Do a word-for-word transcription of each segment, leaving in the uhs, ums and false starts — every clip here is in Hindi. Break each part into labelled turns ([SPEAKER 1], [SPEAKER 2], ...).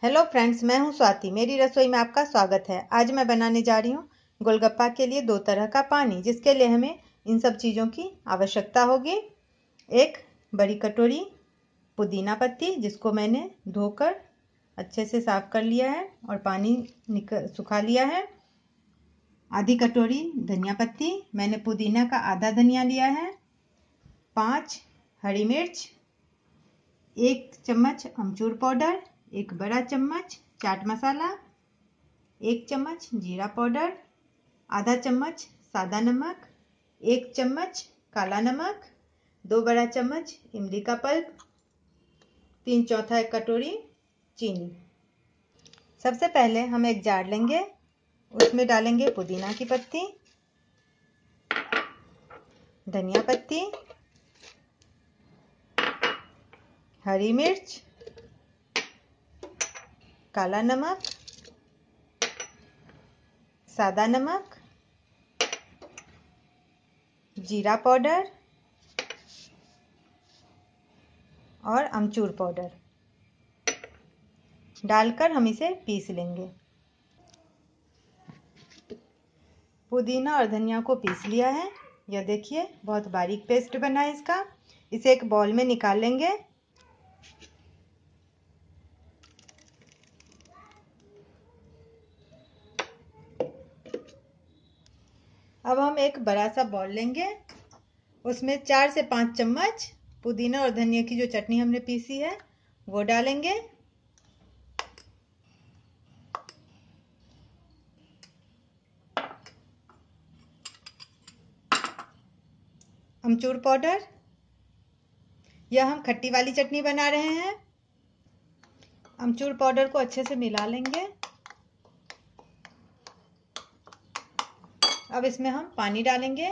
[SPEAKER 1] हेलो फ्रेंड्स, मैं हूं स्वाति। मेरी रसोई में आपका स्वागत है। आज मैं बनाने जा रही हूं गोलगप्पा के लिए दो तरह का पानी, जिसके लिए हमें इन सब चीज़ों की आवश्यकता होगी। एक बड़ी कटोरी पुदीना पत्ती, जिसको मैंने धोकर अच्छे से साफ कर लिया है और पानी निकल सुखा लिया है। आधी कटोरी धनिया पत्ती, मैंने पुदीना का आधा धनिया लिया है। पाँच हरी मिर्च, एक चम्मच अमचूर पाउडर, एक बड़ा चम्मच चाट मसाला, एक चम्मच जीरा पाउडर, आधा चम्मच सादा नमक, एक चम्मच काला नमक, दो बड़ा चम्मच इमली का पल्प, तीन चौथाई कटोरी चीनी। सबसे पहले हम एक जार लेंगे, उसमें डालेंगे पुदीना की पत्ती, धनिया पत्ती, हरी मिर्च, काला नमक, सादा नमक, जीरा पाउडर और अमचूर पाउडर डालकर हम इसे पीस लेंगे। पुदीना और धनिया को पीस लिया है। यह देखिए, बहुत बारीक पेस्ट बना है इसका। इसे एक बाउल में निकाल लेंगे। अब हम एक बड़ा सा बाउल लेंगे, उसमें चार से पाँच चम्मच पुदीना और धनिया की जो चटनी हमने पीसी है वो डालेंगे। अमचूर पाउडर, यह हम खट्टी वाली चटनी बना रहे हैं। अमचूर पाउडर को अच्छे से मिला लेंगे। अब इसमें हम पानी डालेंगे।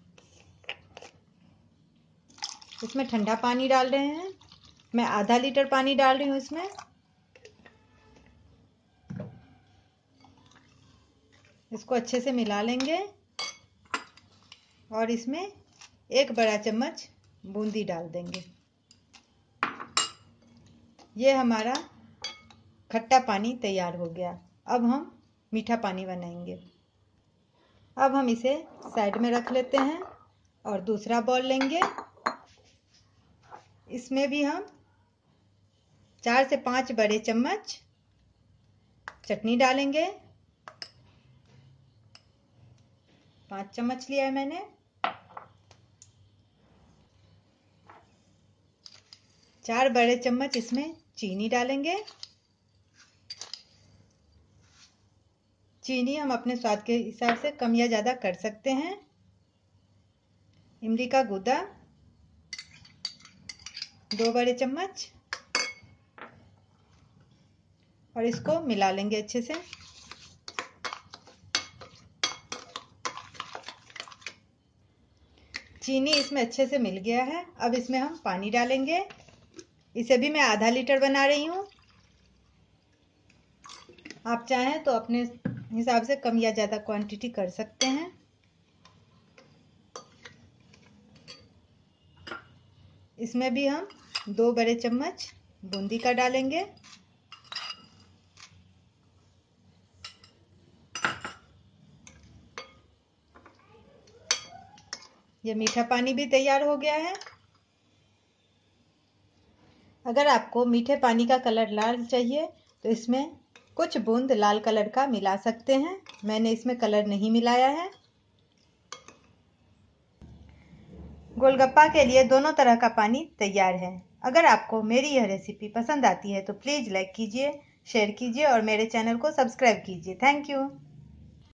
[SPEAKER 1] इसमें ठंडा पानी डाल रहे हैं। मैं आधा लीटर पानी डाल रही हूँ इसमें। इसको अच्छे से मिला लेंगे और इसमें एक बड़ा चम्मच बूंदी डाल देंगे। ये हमारा खट्टा पानी तैयार हो गया। अब हम मीठा पानी बनाएंगे। अब हम इसे साइड में रख लेते हैं और दूसरा बाउल लेंगे। इसमें भी हम चार से पाँच बड़े चम्मच चटनी डालेंगे। पाँच चम्मच लिया है मैंने। चार बड़े चम्मच इसमें चीनी डालेंगे। चीनी हम अपने स्वाद के हिसाब से कम या ज़्यादा कर सकते हैं। इमली का गूदा दो बड़े चम्मच और इसको मिला लेंगे अच्छे से। चीनी इसमें अच्छे से मिल गया है। अब इसमें हम पानी डालेंगे। इसे भी मैं आधा लीटर बना रही हूँ। आप चाहें तो अपने हिसाब से कम या ज़्यादा क्वांटिटी कर सकते हैं। इसमें भी हम दो बड़े चम्मच बूंदी का डालेंगे। यह मीठा पानी भी तैयार हो गया है। अगर आपको मीठे पानी का कलर लाल चाहिए तो इसमें कुछ बूंद लाल कलर का मिला सकते हैं। मैंने इसमें कलर नहीं मिलाया है। गोलगप्पा के लिए दोनों तरह का पानी तैयार है। अगर आपको मेरी यह रेसिपी पसंद आती है तो प्लीज़ लाइक कीजिए, शेयर कीजिए और मेरे चैनल को सब्सक्राइब कीजिए। Thank you.